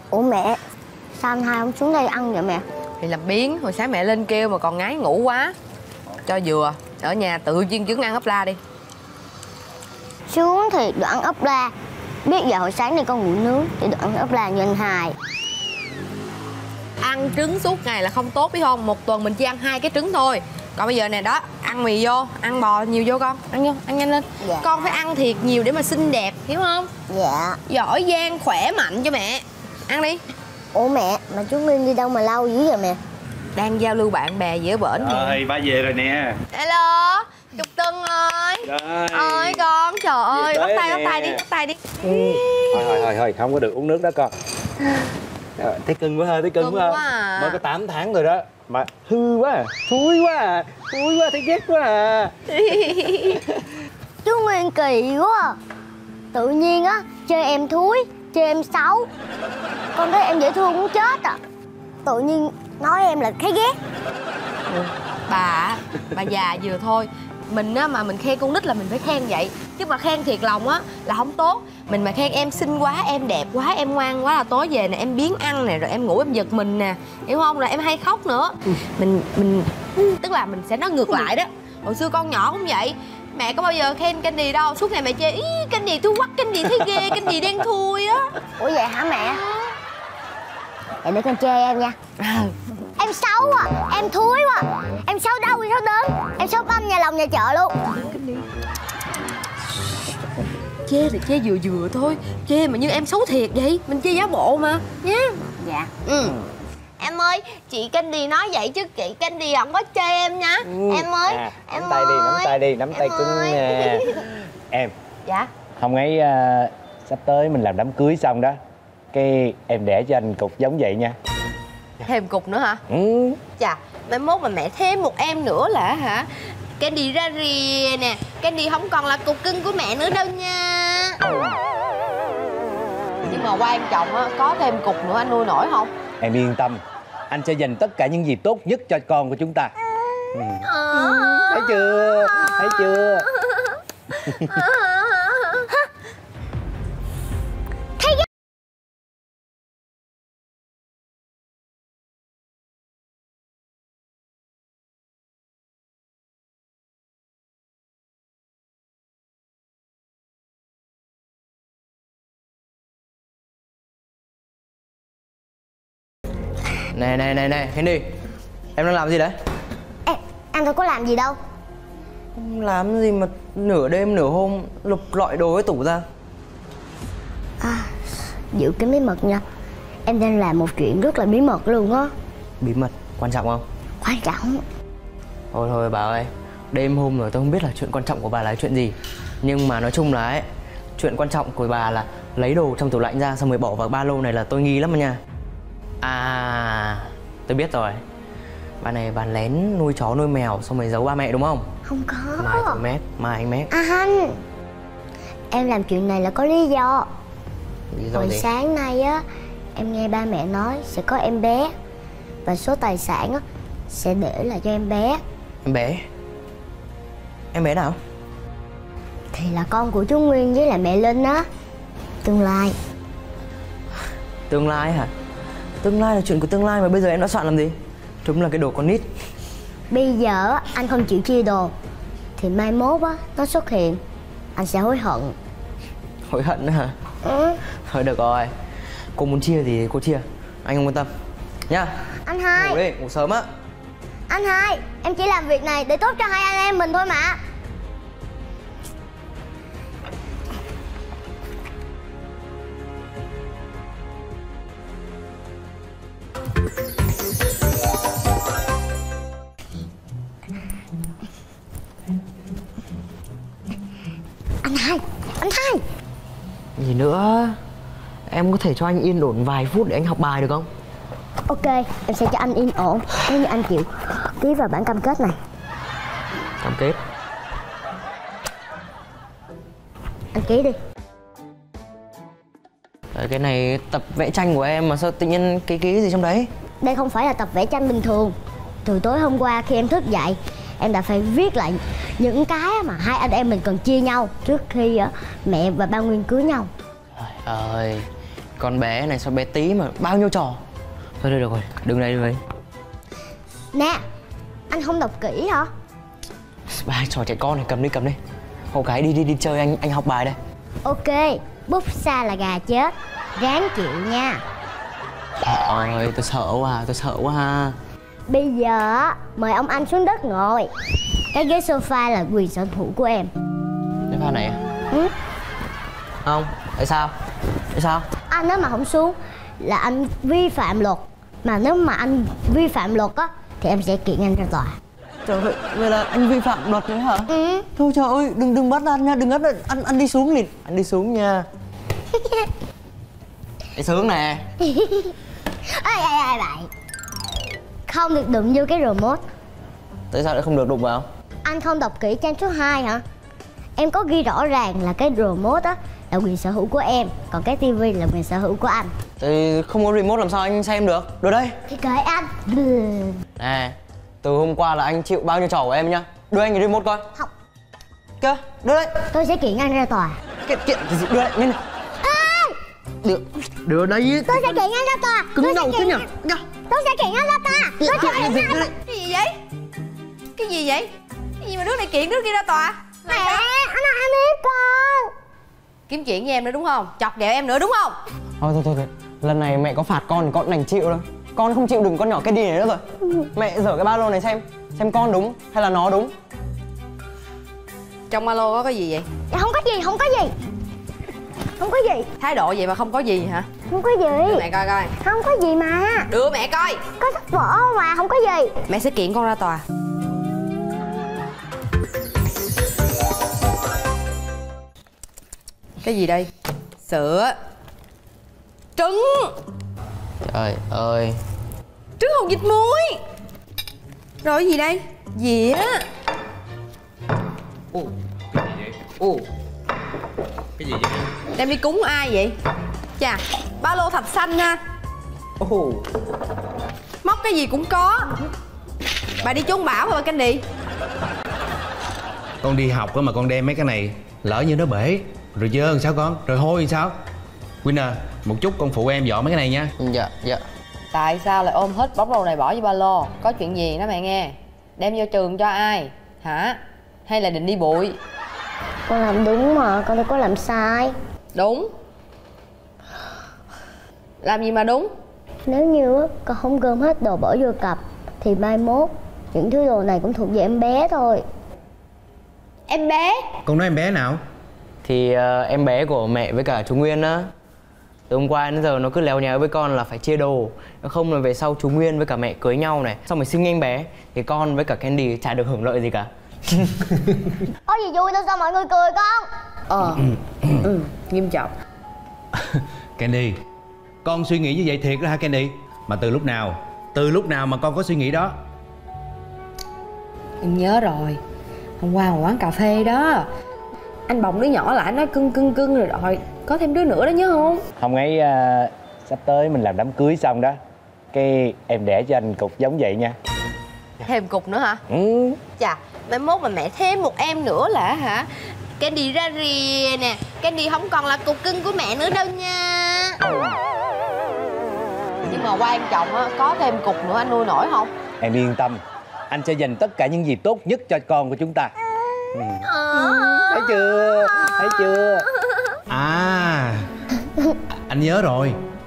Ủa mẹ, sao anh hai không xuống đây ăn vậy mẹ? Thì làm biếng, hồi sáng mẹ lên kêu mà còn ngái ngủ quá. Cho vừa, ở nhà tự chiên trứng ăn ốp la đi. Xuống thì được ăn ốp la. Biết giờ hồi sáng đi con ngủ nướng thì được ăn ốp la như anh hai. Ăn trứng suốt ngày là không tốt biết không? Một tuần mình chỉ ăn 2 cái trứng thôi. Còn bây giờ này đó, ăn mì vô, ăn bò nhiều vô con. Ăn vô, ăn nhanh lên. Dạ. Con phải ăn thiệt nhiều để mà xinh đẹp, hiểu không? Dạ. Giỏi giang, khỏe mạnh cho mẹ. Ăn đi. Ủa mẹ, mà chú Nguyên đi đâu mà lâu dữ vậy mẹ? Đang giao lưu bạn bè giữa bển nè. Rồi, ba về rồi nè. Hello, Trúc Tân ơi. Rồi. Ơi con, trời ơi, bắt tay đi, bắt tay đi. Thôi, không có được uống nước đó con. Thấy cưng quá ha, thấy cưng quá à. Mới có 8 tháng rồi đó. Mà hư quá à, thúi quá à, thấy ghét quá à. Chú Nguyên kỳ quá à. Tự nhiên á, chơi em thúi, chơi em xấu. Con thấy em dễ thương muốn chết à. Tự nhiên nói em là thấy ghét. Bà già vừa thôi. Mình á mà mình khen con nít là mình phải khen vậy. Chứ mà khen thiệt lòng á là không tốt. Mình mà khen em xinh quá, em đẹp quá, em ngoan quá là tối về nè em biếng ăn nè, rồi em ngủ em giật mình nè, hiểu không? Rồi em hay khóc nữa. Mình tức là mình sẽ nói ngược lại đó. Hồi xưa con nhỏ cũng vậy. Mẹ có bao giờ khen Candy đâu, suốt ngày mẹ chê ý Candy thúi quắc, Candy thấy ghê, Candy đen thui á. Ủa vậy hả mẹ? Để con chê em nha. Em xấu à, em thúi quá. Em xấu đâu thì xấu đến. Em xấu băm nhà lòng nhà chợ luôn. Chê thì chê vừa thôi. Chê mà như em xấu thiệt vậy. Mình chê giả bộ mà nhé. Dạ. Em ơi, chị Candy nói vậy chứ chị Candy không có chê em nha. Em ơi, em nắm tay đi, nắm tay đi, nắm tay cưng nè. Em. Dạ. Hôm ấy sắp tới mình làm đám cưới xong đó, cái em đẻ cho anh cục giống vậy nha. Thêm cục nữa hả? Ừ. Chà, mai mốt mà mẹ thêm một em nữa là hả? Candy ra rìa nè. Candy không còn là cục cưng của mẹ nữa đâu nha. Nhưng mà quan trọng á, có thêm cục nữa anh nuôi nổi không? Em yên tâm, anh sẽ dành tất cả những gì tốt nhất cho con của chúng ta. Thấy chưa? Thấy chưa? Này Candy, em đang làm gì đấy? Em đâu có làm gì đâu. Làm gì mà nửa đêm nửa hôm lục lọi đồ cái tủ ra? Giữ cái bí mật nha. Em đang làm một chuyện rất là bí mật luôn á. Bí mật, quan trọng không? Quan trọng. Thôi bà ơi, đêm hôm rồi tôi không biết là chuyện quan trọng của bà là chuyện gì. Nhưng mà nói chung là ấy, chuyện quan trọng của bà là lấy đồ trong tủ lạnh ra xong rồi bỏ vào ba lô này là tôi nghi lắm mà nha. À, tôi biết rồi. Bà này bà lén nuôi chó nuôi mèo xong rồi giấu ba mẹ đúng không? Không có. Mai tôi mét, mai anh mét. Anh, em làm chuyện này là có lý do. Lý do Hồi gì? sáng nay á, em nghe ba mẹ nói sẽ có em bé. Và số tài sản á, sẽ để lại cho em bé. Em bé? Em bé nào? Thì là con của chú Nguyên với lại mẹ Linh á. Tương lai. Tương lai hả? Tương lai là chuyện của tương lai mà bây giờ em đã soạn làm gì? Đúng là cái đồ con nít. Bây giờ á, anh không chịu chia đồ thì mai mốt á, nó xuất hiện anh sẽ hối hận. Hối hận nữa hả? Thôi được rồi, cô muốn chia thì cô chia, anh không quan tâm nhá. Anh hai, ngủ đi, ngủ sớm á. anh hai, em chỉ làm việc này để tốt cho hai anh em mình thôi mà. Anh hai. Gì nữa? Em có thể cho anh yên ổn vài phút để anh học bài được không? Ok, em sẽ cho anh yên ổn nếu như anh chịu ký vào bản cam kết này. Cam kết? Anh ký đi. Cái này tập vẽ tranh của em mà sao tự nhiên ký gì trong đấy? Đây không phải là tập vẽ tranh bình thường. Từ tối hôm qua khi em thức dậy, em đã phải viết lại những cái mà hai anh em mình cần chia nhau trước khi mẹ và ba Nguyên cưới nhau. Trời ơi, Con bé này sao bé tí mà bao nhiêu trò. Thôi được rồi, đừng đây, đừng đây. Nè, anh không đọc kỹ hả? Ba trò trẻ con này, cầm đi. Cậu gái đi chơi, anh học bài đây. Ok, bút xa là gà chết. Ráng chịu nha. Trời ơi, tôi sợ quá ha. Bây giờ mời ông anh xuống đất ngồi. Cái ghế sofa là quyền sở hữu của em. Cái pha này à? Ừ? Không, tại sao? Anh nếu mà không xuống là anh vi phạm luật. Mà nếu mà anh vi phạm luật á thì em sẽ kiện anh ra tòa. Trời ơi, vậy là anh vi phạm luật đấy hả? Ừ. Thôi trời ơi, đừng bắt anh nha, đừng bắt anh đi xuống liền. Anh đi xuống nha. Đi xuống nè. Ai vậy? Không được đụng vô cái remote. Tại sao lại không được đụng vào? Anh không đọc kỹ trang số 2 hả? Em có ghi rõ ràng là cái remote á là quyền sở hữu của em, còn cái tivi là quyền sở hữu của anh. Thì không có remote làm sao anh xem được? Đưa đây. Thì kệ anh. Nè, từ hôm qua là anh chịu bao nhiêu trò của em nhá. Đưa anh cái remote coi. Không. Kìa, đưa đây. Tôi sẽ kiện anh ra tòa. Kiện cái gì? Đưa đây, nhanh này. Đưa đây. Tôi sẽ kiện anh ra tòa. Cứng đầu thế nhỉ? Tôi sẽ kiện anh ra tòa. Tôi sẽ kiện anh ra tòa. Cái gì vậy? Cái gì mà đứa này kiện đứa kia ra tòa? Mẹ, anh nói em biết con. Kiếm chuyện với em nữa đúng không? Chọc ghẹo em nữa đúng không? Thôi. Lần này mẹ có phạt con thì con đành chịu đâu. Con không chịu đừng con nhỏ cái đi này nữa rồi. Mẹ dở cái ba lô này xem con đúng hay là nó đúng. Trong ba lô có cái gì vậy? Không có gì. Thái độ vậy mà không có gì hả? Không có Đưa gì. mẹ coi coi. Không có gì mà. Đưa mẹ coi. Có sách vở mà, không có gì. Mẹ sẽ kiện con ra tòa. Cái gì đây? Sữa. Trứng. Trời ơi. Trứng hột vịt muối. Rồi cái gì đây? Dĩa. Cái gì vậy? Đem đi cúng ai vậy? Chà, ba lô thạch xanh ha. Móc cái gì cũng có. Bà đi trốn bão hả bà Candy? Con đi học á mà con đem mấy cái này, lỡ như nó bể rồi dơ làm sao con, rồi hôi làm sao? Winner, một chút con phụ em dọn mấy cái này nha. Dạ. Tại sao lại ôm hết bóng đồ này bỏ vô ba lô? Có chuyện gì đó mẹ nghe? Đem vô trường cho ai? Hả? Hay là định đi bụi? Con làm đúng mà, con đâu có làm sai. Đúng. Làm gì mà đúng? Nếu như con không gom hết đồ bỏ vô cặp thì mai mốt những thứ đồ này cũng thuộc về em bé thôi. Em bé? Con nói em bé nào? Thì em bé của mẹ với cả chú Nguyên á. Từ hôm qua đến giờ nó cứ léo nhéo với con là phải chia đồ. Nếu không là về sau chú Nguyên với cả mẹ cưới nhau này, xong rồi sinh em bé thì con với cả Candy chả được hưởng lợi gì cả. Có gì vui đâu sao mọi người cười con? Nghiêm trọng. Candy, con suy nghĩ như vậy thiệt đó hả Candy? Mà từ lúc nào mà con có suy nghĩ đó? Em nhớ rồi. Hôm qua ngoài quán cà phê đó, anh bồng đứa nhỏ lại nói cưng rồi có thêm đứa nữa đó nhớ không? Hôm ấy sắp tới mình làm đám cưới xong đó, cái em đẻ cho anh cục giống vậy nha. Thêm cục nữa hả? Ừ. Chà, mai mốt mà mẹ thêm một em nữa là hả? Candy ra rìa nè. Candy không còn là cục cưng của mẹ nữa đâu nha. Nhưng mà quan trọng á, có thêm cục nữa anh nuôi nổi không? Em yên tâm, anh sẽ dành tất cả những gì tốt nhất cho con của chúng ta. Thấy chưa? À, anh nhớ rồi.